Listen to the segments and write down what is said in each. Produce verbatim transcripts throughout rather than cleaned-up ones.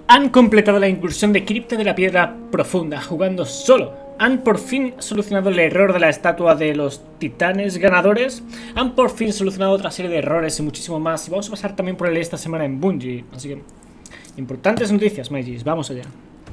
Han completado la incursión de Cripta de la Piedra Profunda jugando solo. Han por fin solucionado el error de la estatua de los titanes ganadores. Han por fin solucionado otra serie de errores y muchísimo más. Y vamos a pasar también por él esta semana en Bungie. Así que, importantes noticias, Magis. Vamos allá.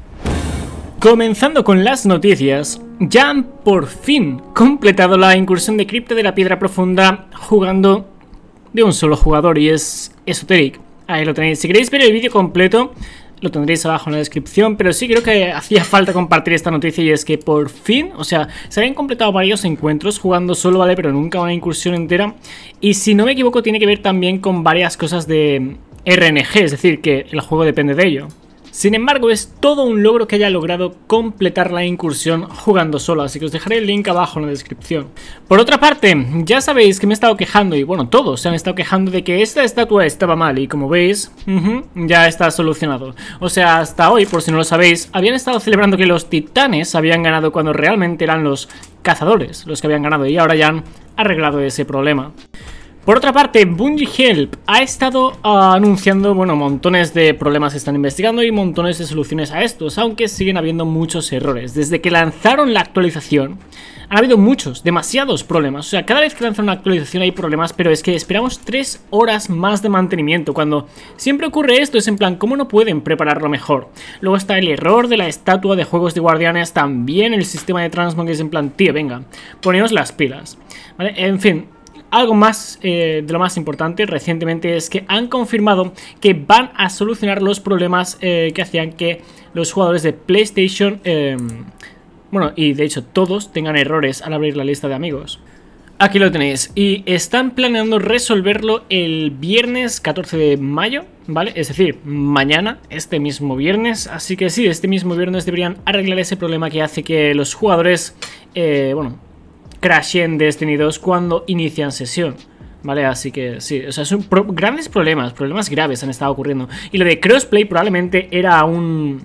Comenzando con las noticias, ya han por fin completado la incursión de Cripta de la Piedra Profunda jugando de un solo jugador, y es Esoteric. Ahí lo tenéis. Si queréis ver el vídeo completo, lo tendréis abajo en la descripción, pero sí creo que hacía falta compartir esta noticia, y es que por fin, o sea, se habían completado varios encuentros jugando solo, ¿vale? Pero nunca una incursión entera, y si no me equivoco tiene que ver también con varias cosas de R N G, es decir, que el juego depende de ello. Sin embargo, es todo un logro que haya logrado completar la incursión jugando solo, así que os dejaré el link abajo en la descripción. Por otra parte, ya sabéis que me he estado quejando, y bueno, todos se han estado quejando de que esta estatua estaba mal, y como veis, uh-huh, ya está solucionado. O sea, hasta hoy, por si no lo sabéis, habían estado celebrando que los titanes habían ganado cuando realmente eran los cazadores los que habían ganado, y ahora ya han arreglado ese problema. Por otra parte, Bungie Help ha estado uh, anunciando, bueno, montones de problemas que están investigando y montones de soluciones a estos, aunque siguen habiendo muchos errores. Desde que lanzaron la actualización, han habido muchos, demasiados problemas. O sea, cada vez que lanzan una actualización hay problemas, pero es que esperamos tres horas más de mantenimiento. Cuando siempre ocurre esto, es en plan, ¿cómo no pueden prepararlo mejor? Luego está el error de la estatua de Juegos de Guardianes, también el sistema de transmog, que es en plan, tío, venga, poneos las pilas, ¿vale? En fin. Algo más eh, de lo más importante recientemente es que han confirmado que van a solucionar los problemas eh, que hacían que los jugadores de PlayStation, eh, bueno, y de hecho todos tengan errores al abrir la lista de amigos. Aquí lo tenéis, y están planeando resolverlo el viernes catorce de mayo, ¿vale? Es decir, mañana, este mismo viernes. Así que sí, este mismo viernes deberían arreglar ese problema que hace que los jugadores, eh, bueno, crashen Destiny dos cuando inician sesión, ¿vale? Así que sí, o sea, son pro grandes problemas, problemas graves han estado ocurriendo. Y lo de crossplay probablemente era un...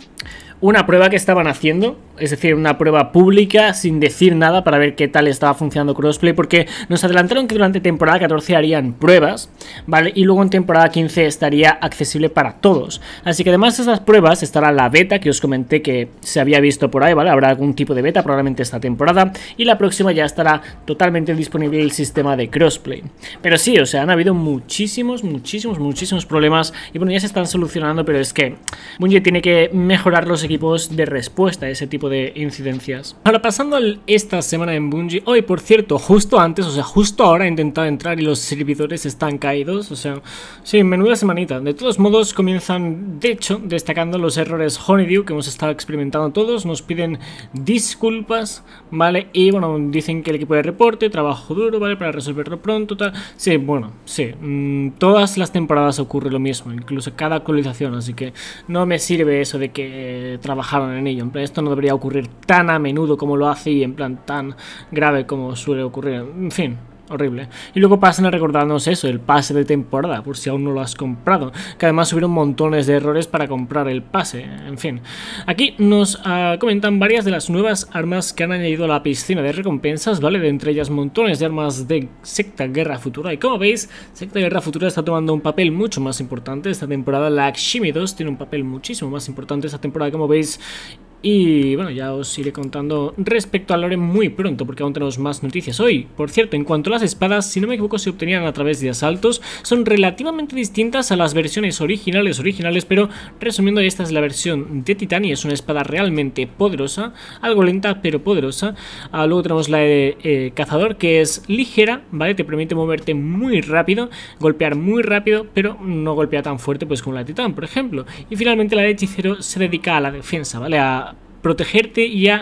una prueba que estaban haciendo, es decir, una prueba pública sin decir nada para ver qué tal estaba funcionando crossplay, porque nos adelantaron que durante temporada catorce harían pruebas, ¿vale? Y luego en temporada quince estaría accesible para todos. Así que además de esas pruebas estará la beta que os comenté que se había visto por ahí, ¿vale? Habrá algún tipo de beta probablemente esta temporada, y la próxima ya estará totalmente disponible el sistema de crossplay. Pero sí, o sea, han habido muchísimos, muchísimos, muchísimos problemas, y bueno, ya se están solucionando, pero es que Bungie tiene que mejorar los equipos de respuesta a ese tipo de incidencias. Ahora, pasando a esta semana en Bungie, hoy por cierto, justo antes, o sea, justo ahora he intentado entrar y los servidores están caídos, o sea, sí, menuda semanita. De todos modos, comienzan, de hecho, destacando los errores Honeydew que hemos estado experimentando todos, nos piden disculpas, ¿vale? Y bueno, dicen que el equipo de reporte, trabajo duro, ¿vale? Para resolverlo pronto, tal. Sí, bueno, sí, mmm, todas las temporadas ocurre lo mismo, incluso cada actualización, así que no me sirve eso de que eh, trabajaron en ello. En plan, esto no debería ocurrir tan a menudo como lo hace y en plan tan grave como suele ocurrir. En fin, horrible. Y luego pasan a recordarnos eso, el pase de temporada, por si aún no lo has comprado, que además hubieron montones de errores para comprar el pase. En fin, aquí nos uh, comentan varias de las nuevas armas que han añadido a la piscina de recompensas, ¿vale? De entre ellas montones de armas de Secta Guerra Futura, y como veis, Secta Guerra Futura está tomando un papel mucho más importante esta temporada. La Akshimi dos tiene un papel muchísimo más importante esta temporada, como veis. Y bueno, ya os iré contando respecto al lore muy pronto, porque aún tenemos más noticias hoy. Por cierto, en cuanto a las espadas, si no me equivoco se obtenían a través de asaltos. Son relativamente distintas a las versiones originales originales, pero resumiendo, esta es la versión de Titán y es una espada realmente poderosa, algo lenta pero poderosa. Ah, luego tenemos la de eh, Cazador, que es ligera, ¿vale? Te permite moverte muy rápido, golpear muy rápido, pero no golpea tan fuerte pues como la de Titán, por ejemplo. Y finalmente la de Hechicero se dedica a la defensa, ¿vale? A protegerte y a,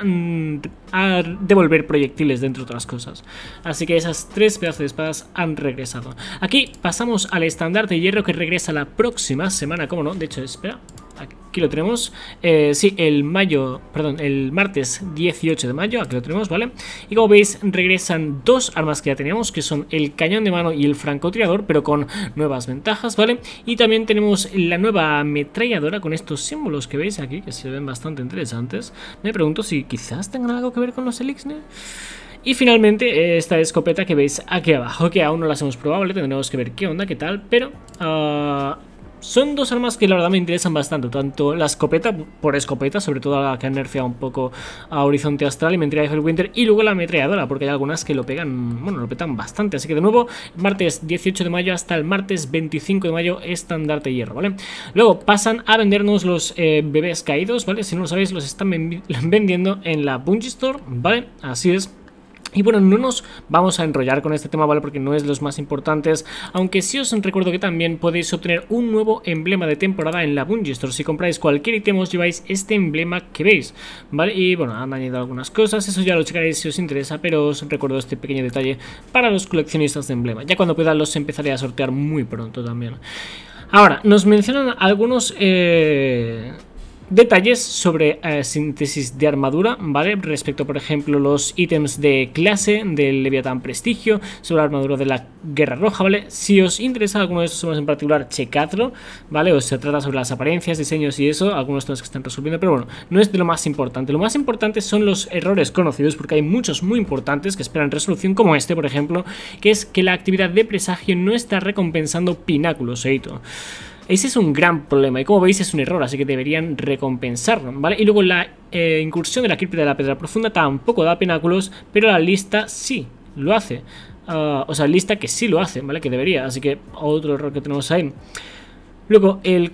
a devolver proyectiles, de entre otras cosas. Así que esas tres pedazos de espadas han regresado. Aquí pasamos al estandarte de hierro, que regresa la próxima semana, ¿cómo no? De hecho, espera, aquí lo tenemos, eh, sí, el mayo, perdón, el martes dieciocho de mayo, aquí lo tenemos, ¿vale? Y como veis, regresan dos armas que ya teníamos, que son el cañón de mano y el francotirador, pero con nuevas ventajas, ¿vale? Y también tenemos la nueva ametralladora con estos símbolos que veis aquí, que se ven bastante interesantes. Me pregunto si quizás tengan algo que ver con los Elixir. Y finalmente esta escopeta que veis aquí abajo, que aún no las hemos probado, ¿vale? Tendremos que ver qué onda, qué tal, pero... Uh, son dos armas que la verdad me interesan bastante, tanto la escopeta, por escopeta, sobre todo la que han nerfeado un poco a Horizonte Astral y Mentira de Hellwinter, y luego la ametralladora, porque hay algunas que lo pegan, bueno, lo petan bastante. Así que de nuevo, martes dieciocho de mayo hasta el martes veinticinco de mayo, estandarte hierro, ¿vale? Luego pasan a vendernos los eh, bebés caídos, ¿vale? Si no lo sabéis, los están vendiendo en la Bungie Store, ¿vale? Así es. Y bueno, no nos vamos a enrollar con este tema, ¿vale? Porque no es los más importantes, aunque sí os recuerdo que también podéis obtener un nuevo emblema de temporada en la Bungie Store. Si compráis cualquier ítem os lleváis este emblema que veis, ¿vale? Y bueno, han añadido algunas cosas, eso ya lo checaréis si os interesa, pero os recuerdo este pequeño detalle para los coleccionistas de emblema. Ya cuando pueda los empezaré a sortear muy pronto también. Ahora, nos mencionan algunos... Eh... detalles sobre eh, síntesis de armadura, ¿vale? Respecto, por ejemplo, los ítems de clase del Leviatán Prestigio, sobre la armadura de la Guerra Roja, ¿vale? Si os interesa alguno de estos temas en particular, checadlo, ¿vale? O se trata sobre las apariencias, diseños y eso, algunos temas que están resolviendo, pero bueno, no es de lo más importante. Lo más importante son los errores conocidos, porque hay muchos muy importantes que esperan resolución, como este, por ejemplo, que es que la actividad de presagio no está recompensando pináculos, Eito. Ese es un gran problema y como veis es un error, así que deberían recompensarlo, ¿vale? Y luego la eh, incursión de la críptida de la Piedra Profunda tampoco da pináculos, pero la lista sí lo hace. Uh, o sea, lista que sí lo hace, ¿vale? Que debería, así que otro error que tenemos ahí. Luego el,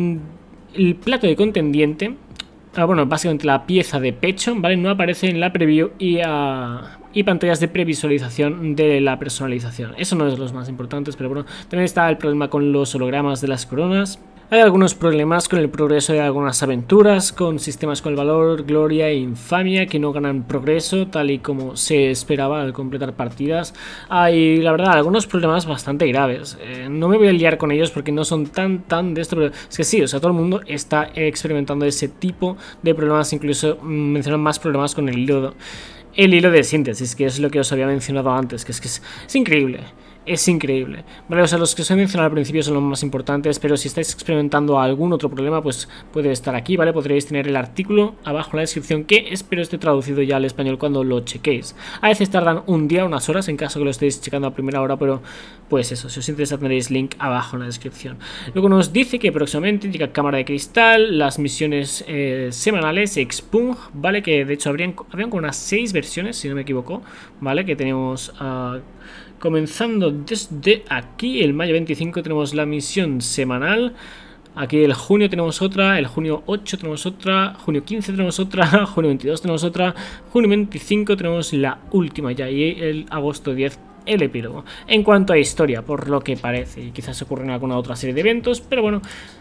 el plato de contendiente, uh, bueno, básicamente la pieza de pecho, ¿vale? No aparece en la preview y... Uh, y pantallas de previsualización de la personalización. Eso no es los más importantes, pero bueno, también está el problema con los hologramas de las coronas. Hay algunos problemas con el progreso de algunas aventuras, con sistemas con el valor, gloria e infamia que no ganan progreso tal y como se esperaba al completar partidas. Hay, la verdad, algunos problemas bastante graves. Eh, no me voy a liar con ellos porque no son tan tan de esto, pero es que sí, o sea, todo el mundo está experimentando ese tipo de problemas, incluso mmm, mencionan más problemas con el hilo, el hilo de síntesis, que es lo que os había mencionado antes, que es que es, es increíble. Es increíble, ¿vale? O sea, los que os he mencionado al principio son los más importantes, pero si estáis experimentando algún otro problema, pues puede estar aquí, ¿vale? Podréis tener el artículo abajo en la descripción, que espero esté traducido ya al español cuando lo chequéis. A veces tardan un día, unas horas, en caso que lo estéis checando a primera hora, pero pues eso, si os interesa tendréis link abajo en la descripción. Luego nos dice que próximamente llega Cámara de Cristal, las misiones eh, semanales, Expung, ¿vale? Que de hecho habrían, habrían como unas seis versiones, si no me equivoco, ¿vale? Que tenemos... Uh, comenzando desde aquí, el mayo veinticinco tenemos la misión semanal. Aquí el junio tenemos otra, el junio ocho tenemos otra, junio quince tenemos otra, junio veintidós tenemos otra, junio veinticinco tenemos la última ya, y el agosto diez el epílogo. En cuanto a historia, por lo que parece, y quizás ocurra en alguna otra serie de eventos, pero bueno,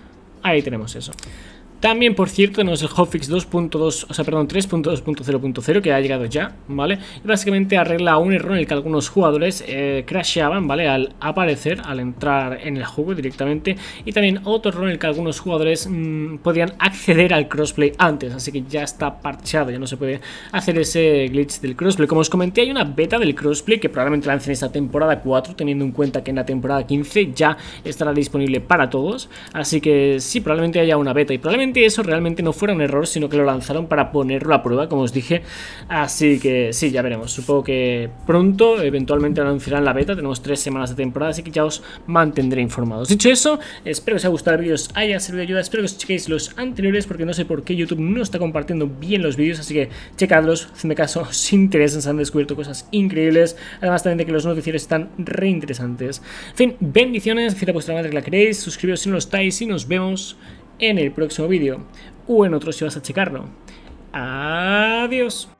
ahí tenemos eso. También, por cierto, tenemos el hotfix dos punto dos, o sea, perdón, tres punto dos punto cero punto cero que ha llegado ya, ¿vale? Y básicamente arregla un error en el que algunos jugadores eh, crasheaban, ¿vale? Al aparecer, al entrar en el juego directamente. Y también otro error en el que algunos jugadores mmm, podían acceder al crossplay antes, así que ya está parcheado, ya no se puede hacer ese glitch del crossplay. Como os comenté, hay una beta del crossplay que probablemente lancen esta temporada cuatro, teniendo en cuenta que en la temporada quince ya estará disponible para todos. Así que sí, probablemente haya una beta y probablemente eso realmente no fuera un error, sino que lo lanzaron para ponerlo a prueba, como os dije. Así que sí, ya veremos. Supongo que pronto, eventualmente anunciarán la beta. Tenemos tres semanas de temporada, así que ya os mantendré informados. Dicho eso, espero que os haya gustado el vídeo, os haya servido de ayuda. Espero que os chequéis los anteriores, porque no sé por qué YouTube no está compartiendo bien los vídeos, así que checadlos, hacedme caso, si interesan, se han descubierto cosas increíbles. Además también de que los noticieros están re interesantes. En fin, bendiciones, decid a vuestra madre que la queréis, suscribiros si no lo estáis y nos vemos en el próximo vídeo, o en otro si vas a checarlo. Adiós.